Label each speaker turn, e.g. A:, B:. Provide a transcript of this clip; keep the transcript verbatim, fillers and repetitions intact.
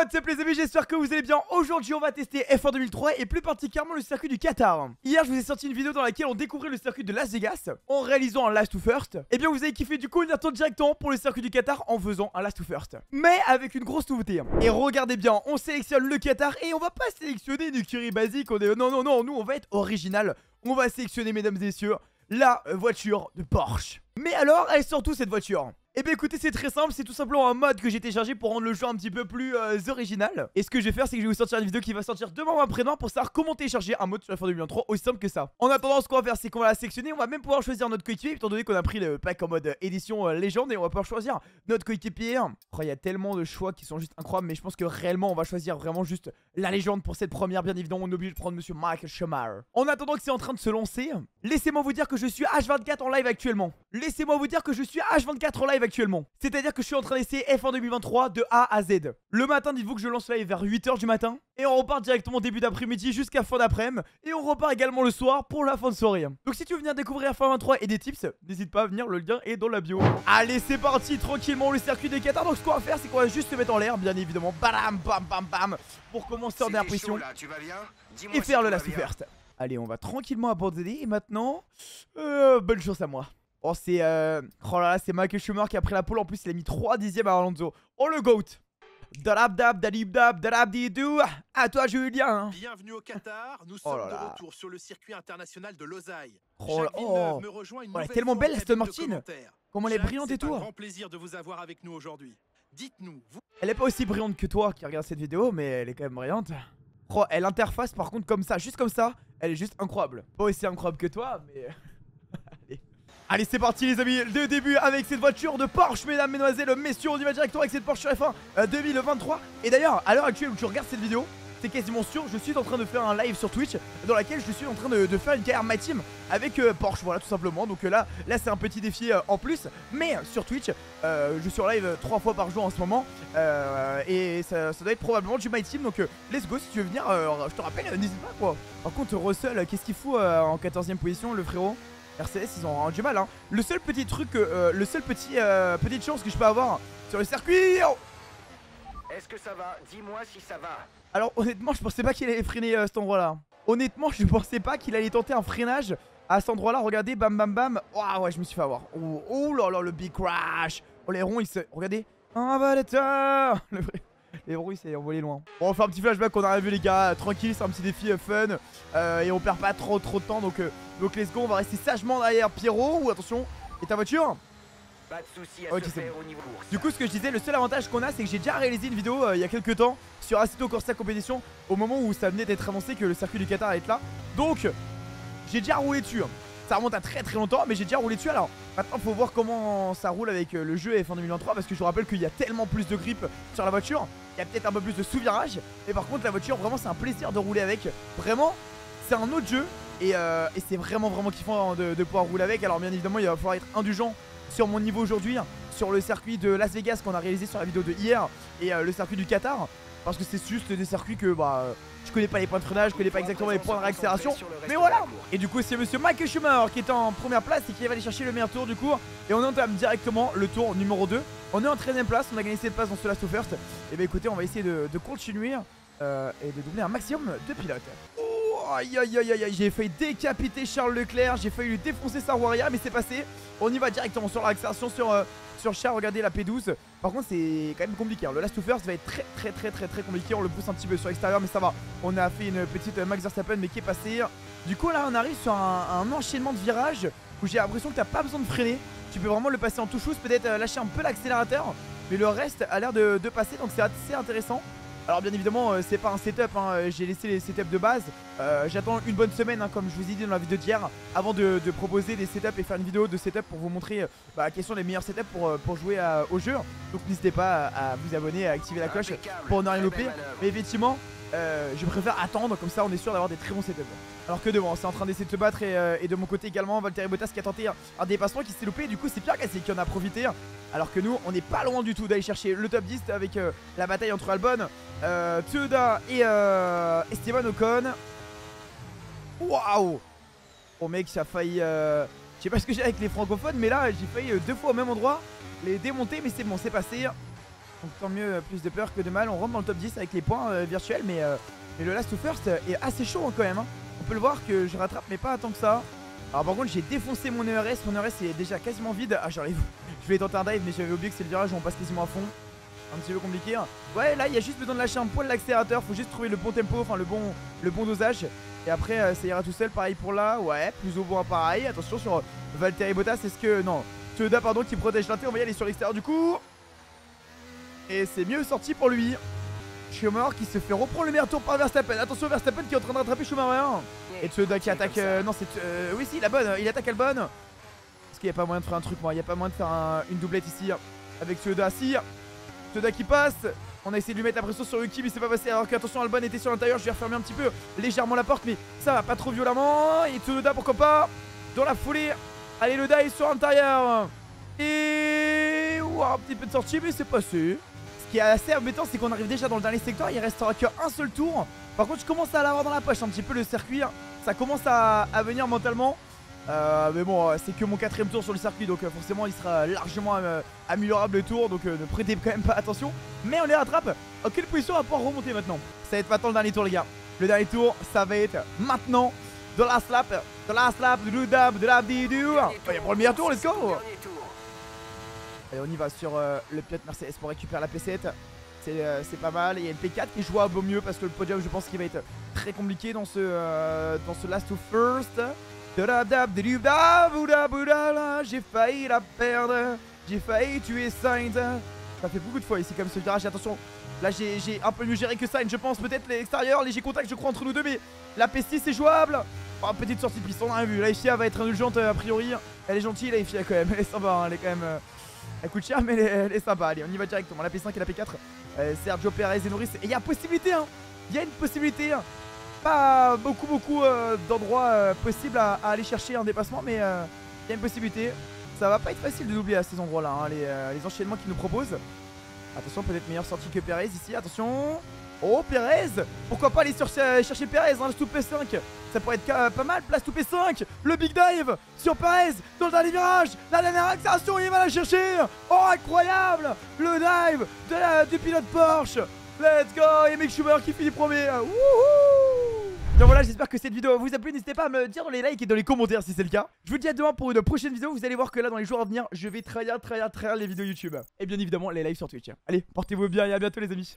A: What's up les amis, j'espère que vous allez bien. Aujourd'hui on va tester F un deux mille trois et plus particulièrement le circuit du Qatar. Hier je vous ai sorti une vidéo dans laquelle on découvrait le circuit de Las Vegas en réalisant un last to first. Et bien vous avez kiffé, du coup on y retourne directement pour le circuit du Qatar en faisant un last to first, mais avec une grosse nouveauté. Et regardez bien, on sélectionne le Qatar et on va pas sélectionner une écurie basique. On est... Non non non, nous on va être original. On va sélectionner, mesdames et messieurs, la voiture de Porsche. Mais alors, elle sort d'où cette voiture? Eh bien écoutez, c'est très simple, c'est tout simplement un mode que j'ai téléchargé pour rendre le jeu un petit peu plus euh, original. Et ce que je vais faire, c'est que je vais vous sortir une vidéo qui va sortir demain ou après-demain pour savoir comment télécharger un mode sur F un deux mille trois, aussi simple que ça. En attendant, ce qu'on va faire, c'est qu'on va la sélectionner, on va même pouvoir choisir notre coéquipier, étant donné qu'on a pris le pack en mode euh, édition euh, légende, et on va pouvoir choisir notre coéquipier. Oh, il y a tellement de choix qui sont juste incroyables, mais je pense que réellement, on va choisir vraiment juste la légende pour cette première. Bien évidemment, on est obligé de prendre Monsieur Michael Schumacher. En attendant que c'est en train de se lancer, laissez-moi vous dire que je suis H vingt-quatre en live actuellement. Laissez-moi vous dire que je suis H vingt-quatre en live actuellement. C'est-à-dire que je suis en train d'essayer F un deux mille vingt-trois de A à Z. Le matin, dites-vous que je lance live vers huit heures du matin. Et on repart directement début d'après-midi jusqu'à fin d'après-midi. Et on repart également le soir pour la fin de soirée. Donc si tu veux venir découvrir F un vingt-trois et des tips, n'hésite pas à venir, le lien est dans la bio. Allez, c'est parti, tranquillement, le circuit des Qatar. Donc ce qu'on va faire, c'est qu'on va juste se mettre en l'air, bien évidemment. Bam, bam, bam, bam. Pour commencer en dernière position. Et faire le last first. Allez, on va tranquillement abandonner. Et maintenant, euh, bonne chance à moi. Oh c'est euh... oh là là, c'est Michael Schumacher qui a pris la pole. En plus il a mis trois dixièmes à Alonso. Oh le GOAT. Dalab dab dalib dab dalab didou. À toi Julien.
B: Bienvenue au Qatar. Nous sommes oh de retour sur le circuit international de Losail.
A: Oh, oh.
B: Me rejoint une
A: oh elle est tellement belle Aston Martin. Comment elle est brillante et tout.
B: C'est un grand plaisir de vous avoir avec nous aujourd'hui. Dites-nous vous...
A: Elle est pas aussi brillante que toi qui regarde cette vidéo, mais elle est quand même brillante. Oh elle interface par contre comme ça, juste comme ça. Elle est juste incroyable. Pas aussi incroyable que toi mais... Allez c'est parti les amis, le début avec cette voiture de Porsche, mesdames, mesdemoiselles, messieurs. On y va directement avec cette Porsche F un deux mille vingt-trois. Et d'ailleurs, à l'heure actuelle où tu regardes cette vidéo, c'est quasiment sûr, je suis en train de faire un live sur Twitch dans laquelle je suis en train de, de faire une carrière My Team avec euh, Porsche, voilà tout simplement. Donc euh, là, là c'est un petit défi euh, en plus. Mais sur Twitch, euh, je suis en live trois fois par jour en ce moment. euh, Et ça, ça doit être probablement du My Team. Donc euh, let's go, si tu veux venir, euh, je te rappelle, euh, n'hésite pas quoi. Par contre Russell, qu'est-ce qu'il fout euh, en quatorzième position le frérot? R C S ils ont du mal hein. Le seul petit truc, euh, le seul petit euh, petite chance que je peux avoir sur le circuit. Oh
C: est-ce que ça va? Dis-moi si ça va.
A: Alors honnêtement je pensais pas qu'il allait freiner euh, cet endroit là. Honnêtement je pensais pas qu'il allait tenter un freinage à cet endroit là. Regardez, bam bam bam. Oh ouais je me suis fait avoir. Oh, oh là là le big crash. Oh les ronds ils se... Regardez. Un valetteur. Le vrai... Les ronds il s'est envolé loin. Bon on fait un petit flashback, on a vu les gars. Tranquille, c'est un petit défi euh, fun. euh, Et on perd pas trop trop de temps. Donc, euh, donc let's go, on va rester sagement derrière Pierrot. Ou attention, et ta voiture?
C: Pas de soucis à
A: okay,
C: se faire au niveau course.
A: Du coup ce que je disais, le seul avantage qu'on a c'est que j'ai déjà réalisé une vidéo euh, il y a quelques temps sur Assetto Corsa Competition, au moment où ça venait d'être annoncé que le circuit du Qatar allait être là. Donc j'ai déjà roulé dessus. Ça remonte à très très longtemps mais j'ai déjà roulé dessus. Alors maintenant faut voir comment ça roule avec euh, le jeu F un deux mille vingt-trois. Parce que je vous rappelle qu'il y a tellement plus de grip sur la voiture. Il y a peut-être un peu plus de sous-virage. Mais par contre la voiture vraiment c'est un plaisir de rouler avec. Vraiment c'est un autre jeu. Et, euh, et c'est vraiment vraiment kiffant de, de pouvoir rouler avec. Alors bien évidemment il va falloir être indulgent sur mon niveau aujourd'hui, sur le circuit de Las Vegas qu'on a réalisé sur la vidéo de hier. Et euh, le circuit du Qatar. Parce que c'est juste des circuits que bah je connais pas les points de freinage, je connais pas exactement les points de réaccélération. Mais voilà. Et du coup c'est monsieur Michael Schumacher qui est en première place et qui va aller chercher le meilleur tour du coup. Et on entame directement le tour numéro deux. On est en treizième place, on a gagné cette place dans ce last first. Et bah écoutez on va essayer de, de continuer euh, et de doubler un maximum de pilotes. Oh aïe aïe aïe aïe, j'ai failli décapiter Charles Leclerc, j'ai failli lui défoncer sa roue arrière mais c'est passé. On y va directement sur la réaccélération sur... Euh, Sur Charles, regardez la P douze. Par contre c'est quand même compliqué hein. Le last first va être très très très très très compliqué. On le pousse un petit peu sur l'extérieur mais ça va. On a fait une petite Max Verstappen mais qui est passé. Du coup là on arrive sur un, un enchaînement de virages où j'ai l'impression que t'as pas besoin de freiner. Tu peux vraiment le passer en touche, peut-être euh, lâcher un peu l'accélérateur. Mais le reste a l'air de, de passer donc c'est assez intéressant. Alors bien évidemment euh, c'est pas un setup hein. J'ai laissé les setups de base. euh, J'attends une bonne semaine hein, comme je vous ai dit dans la vidéo d'hier, avant de, de proposer des setups et faire une vidéo de setup pour vous montrer bah, quels sont les meilleurs setups pour, pour jouer à, au jeu. Donc n'hésitez pas à, à vous abonner, à activer la cloche pour ne rien louper. Mais effectivement euh, je préfère attendre, comme ça on est sûr d'avoir des très bons setups. Alors que devant c'est en train d'essayer de se battre et, euh, et de mon côté également Valtteri Bottas qui a tenté un dépassement qui s'est loupé. Du coup c'est Pierre Gasly qui en a profité. Alors que nous on n'est pas loin du tout d'aller chercher le top dix avec euh, la bataille entre Albon, euh, Tsunoda et euh, Esteban Ocon. Waouh. Oh mec ça a failli euh... je sais pas ce que j'ai avec les francophones mais là j'ai failli euh, deux fois au même endroit les démonter mais c'est bon c'est passé. Donc tant mieux, plus de peur que de mal. On rentre dans le top dix avec les points euh, virtuels. Mais, euh, mais le last to first est assez chaud hein, quand même. Hein. On peut le voir que je rattrape, mais pas tant que ça. Alors par contre, j'ai défoncé mon E R S. Mon E R S est déjà quasiment vide. Ah, j'arrive. Je vais tenter un dive, mais j'avais oublié que c'est le virage où on passe quasiment à fond. Un petit peu compliqué. Hein. Ouais, là, il y a juste besoin de lâcher un poil l'accélérateur. Faut juste trouver le bon tempo, enfin le bon, le bon dosage. Et après, euh, ça ira tout seul. Pareil pour là. Ouais, plus au bon pareil. Attention sur euh, Valtteri Bottas. Est-ce que. Non. Tsunoda, pardon, qui protège l'inté. On va y aller sur l'extérieur du coup. Et c'est mieux sorti pour lui. Schumacher qui se fait reprendre le meilleur tour par Verstappen. Attention, Verstappen qui est en train de rattraper Schumacher. Et Tsunoda qui attaque. Euh, non, c'est. Euh, oui, si, la bonne. Il attaque Albon. Est-ce qu'il n'y a pas moyen de faire un truc, moi? Il n'y a pas moyen de faire un, une doublette ici. Avec Tsunoda. Si. Tsunoda qui passe. On a essayé de lui mettre la pression sur Yuki, mais c'est pas passé. Alors qu'attention, Albon était sur l'intérieur. Je vais refermer un petit peu légèrement la porte, mais ça va pas trop violemment. Et Tsunoda, pourquoi pas. Dans la foulée. Allez, le dive sur l'intérieur. Et. Ouah, un petit peu de sortie, mais c'est passé. Ce qui est assez embêtant, c'est qu'on arrive déjà dans le dernier secteur. Il restera qu'un seul tour. Par contre, je commence à l'avoir dans la poche un petit peu le circuit. Ça commence à, à venir mentalement. Euh, mais bon, c'est que mon quatrième tour sur le circuit, donc euh, forcément il sera largement euh, améliorable le tour, donc euh, ne prêtez quand même pas attention. Mais on les rattrape. En quelle position on va pouvoir remonter maintenant? Ça va être maintenant le dernier tour les gars. Le dernier tour, ça va être maintenant de la slap, de la slap, de l'udab, de la bidou. Allez, pour le meilleur tour, let's go. Allez, on y va sur euh, le pilote Mercedes pour récupérer la P sept. C'est euh, pas mal. Il y a le P quatre qui est jouable au mieux parce que le podium, je pense qu'il va être très compliqué dans ce, euh, dans ce last to first. J'ai failli la perdre. J'ai failli tuer Sainz. Ça fait beaucoup de fois ici comme ce virage. Attention, là j'ai un peu mieux géré que Sainz. Je pense peut-être l'extérieur, léger contact je crois entre nous deux. Mais la P six est jouable. Oh, petite sortie de piste, on a rien vu. La F I A va être indulgente a priori. Elle est gentille la F I A quand même. Elle est sympa, hein. Elle est quand même... Euh... Elle coûte cher mais elle est, elle est sympa. Allez, on y va directement. La P cinq et la P quatre. euh, Sergio Perez et Norris. Et il y a possibilité hein. Il y a une possibilité hein. Pas beaucoup beaucoup euh, d'endroits euh, possibles à, à aller chercher un dépassement, mais il euh, y a une possibilité. Ça va pas être facile de doubler à ces endroits là hein, les, euh, les enchaînements qu'ils nous proposent. Attention, peut-être meilleure sortie que Perez ici, attention. Oh Perez, pourquoi pas aller sur, euh, chercher Perez hein, le sous P cinq. Ça pourrait être euh, pas mal, place sous P cinq. Le big dive sur Perez dans le dernier virage. La dernière accélération, il va la chercher. Oh incroyable. Le dive de la, du pilote Porsche. Let's go. Et Mick Schumacher qui finit premier. Wouhou. Donc voilà, j'espère que cette vidéo vous a plu. N'hésitez pas à me dire dans les likes et dans les commentaires si c'est le cas. Je vous dis à demain pour une prochaine vidéo. Vous allez voir que là dans les jours à venir, je vais trahir, trahir, trahir les vidéos YouTube. Et bien évidemment les lives sur Twitch. Allez, portez-vous bien et à bientôt les amis.